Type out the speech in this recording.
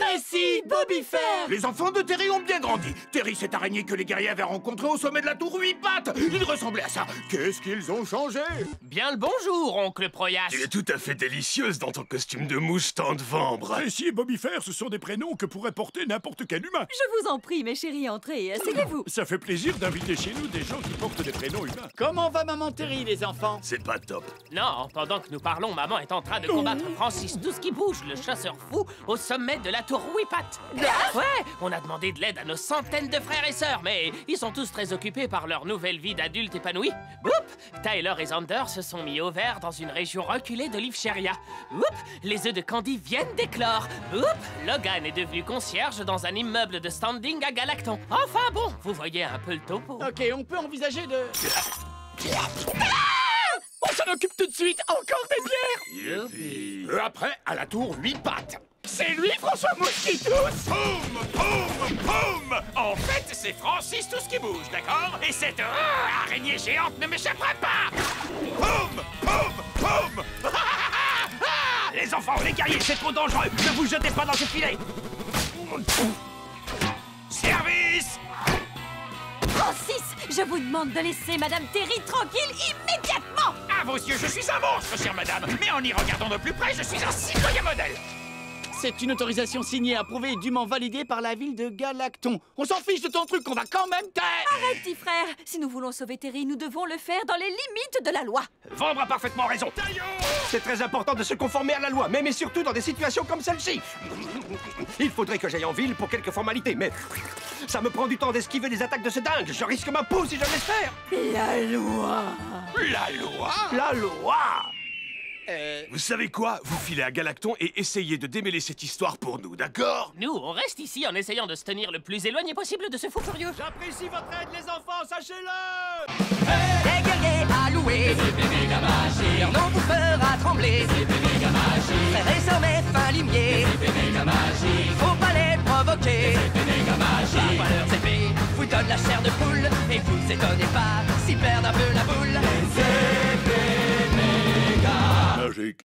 Précis, Bobby Faire. Les enfants de Terry ont bien grandi. Terry, cette araignée que les guerriers avaient rencontrée au sommet de la tour 8 pattes. Il ressemblait à ça. Qu'est-ce qu'ils ont changé? Bien le bonjour, oncle Proyas. Tu es tout à fait délicieuse dans ton costume de mouche tente-vambre. Précis et Bobby Faire, ce sont des prénoms que pourrait porter n'importe quel humain. Je vous en prie, mes chéris, entrez. Asseyez-vous. Ça fait plaisir d'inviter chez nous des gens qui portent des prénoms humains. Comment va maman Terry, les enfants? C'est pas top. Non, pendant que nous parlons, maman est en train de combattre Francis Tout-ce-qui-bouge, le chasseur fou, au sommet de la tour Huipat. Ouais, on a demandé de l'aide à nos centaines de frères et sœurs, mais ils sont tous très occupés par leur nouvelle vie d'adultes épanouis. Oups, Tyler et Xander se sont mis au vert dans une région reculée de l'Ifcheria. Oups, les œufs de Candy viennent d'éclore. Oups, Logan est devenu concierge dans un immeuble de standing à Galacton. Enfin bon, vous voyez un peu le topo. Ok, on peut envisager de... On s'en occupe tout de suite. Encore des bières. Youpi. Après, à la tour 8 pattes. C'est lui, François Mosquitos. Poum, poum, poum. En fait, c'est Francis Tout-ce-qui-bouge, d'accord? Et cette araignée géante ne m'échappera pas. Poum, poum, poum. Les enfants, les guerriers, c'est trop dangereux. Ne vous jetez pas dans ce filet. Service. Francis, je vous demande de laisser Madame Terry tranquille immédiatement. À vos yeux, je suis un monstre, chère madame. Mais en y regardant de plus près, je suis un citoyen modèle. C'est une autorisation signée, approuvée et dûment validée par la ville de Galacton. On s'en fiche de ton truc, on va quand même taire. Arrête, petit frère. Si nous voulons sauver Terry, nous devons le faire dans les limites de la loi. Vambre a parfaitement raison. C'est très important de se conformer à la loi, même et surtout dans des situations comme celle-ci. Il faudrait que j'aille en ville pour quelques formalités, mais ça me prend du temps d'esquiver des attaques de ce dingue. Je risque ma peau si je laisse faire. La loi. La loi. La loi. Vous savez quoi? Vous filez à Galacton et essayez de démêler cette histoire pour nous, d'accord? Nous, on reste ici en essayant de se tenir le plus éloigné possible de ce fou furieux. J'apprécie votre aide, les enfants, sachez-le! Des guerriers à louer, leur nom vous fera trembler. Frères et sœurs, mais fin limiers, faut pas les provoquer. Parfois leurs épées vous donnent la chair de poule, et vous étonnez pas s'ils perdent un peu la boule. Magique.